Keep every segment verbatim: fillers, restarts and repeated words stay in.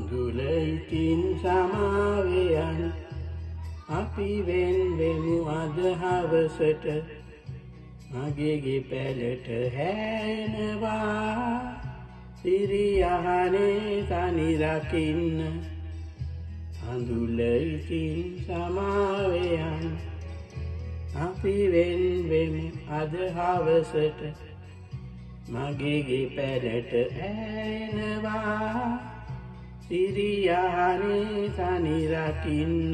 කඳුල ඉතින් සමාවෙයන් අපි වෙන් වෙමු අද හවසට මගේ ගෙපැලට හැනවා සිරියහනේ තනි රකින්න කඳුල ඉතින් සමාවෙයන් අපි වෙන් වෙමු අද හවසට මගේ ගෙපැලට ඇනවා සිරියහනේ තනි රකින්න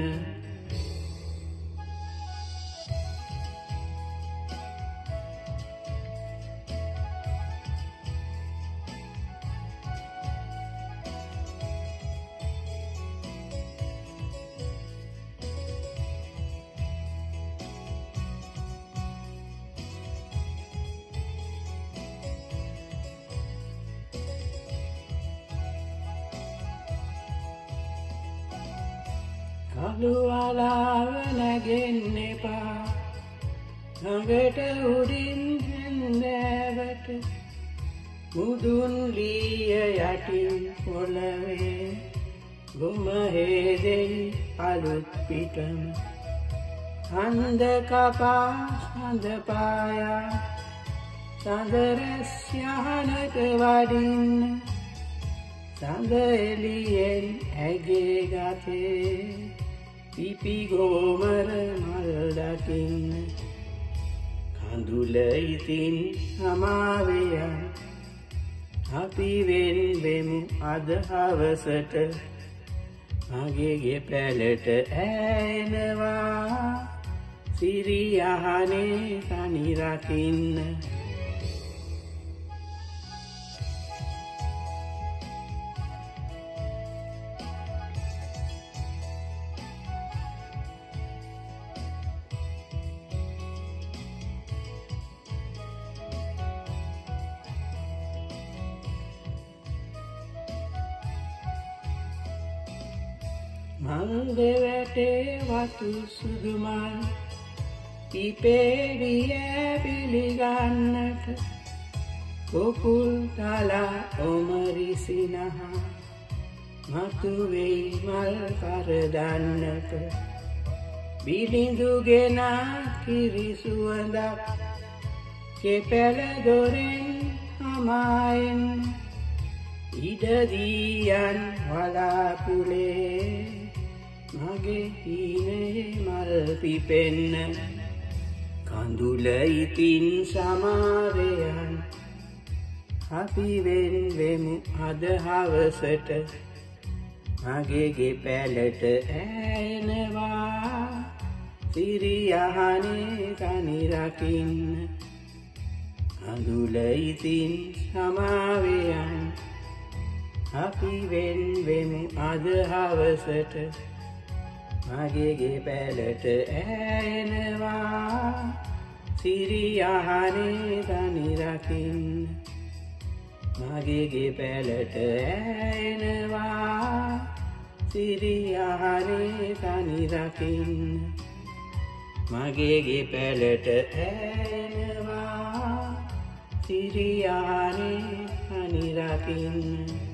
කළු අලාව නැගෙන්න එපා ළඟට උඩින් හැන්දෑවට මුදුන් ලිය යටින් පොළවේ ගොම හේදෙයි අලුත් පිටම හඳ කපා සඳ පායා සඳ රැස් යහනට වඩින්න සඳ එළියෙන් ඇගේ ගතේ පිපි ගෝමර මල් දකින්න කඳුල ඉතින් සමාවෙයන් අපි වෙන් වෙමු අද හවසට මගේ ගෙපැලට ඇනවා සිරියහනේ තනි රකින්න මල් දෙවැටේ වතු සුදුමල් පිපේරිය පිළිගන්නට කොකුල් තලා ඔමරිසිනහා මතුවෙයි මල් කරදන්නට බිලිඳුගෙන කිරිසුවඳක් කෙපැල දොරෙන් හමායෙන් ඉඩදියන් වලාකුලේ මගේ හීනේ මල් පිපෙන්න කඳුල ඉතින් සමාවෙයන් අපි වෙන් වෙමු අද හවසට මගේ ගෙපැලට ඇනවා සිරියහනේ තනි රකින්න කඳුල ඉතින් සමාවෙයන් අපි වෙන් වෙමු අද හවසට මගේ ගෙපැලට ඇනවා සිරියහනේ තනි රකින්න මගේ ගෙපැලට ඇනවා සිරියහනේ තනි රකින්න මගේ ගෙපැලට ඇනවා සිරියහනේ තනි රකින්න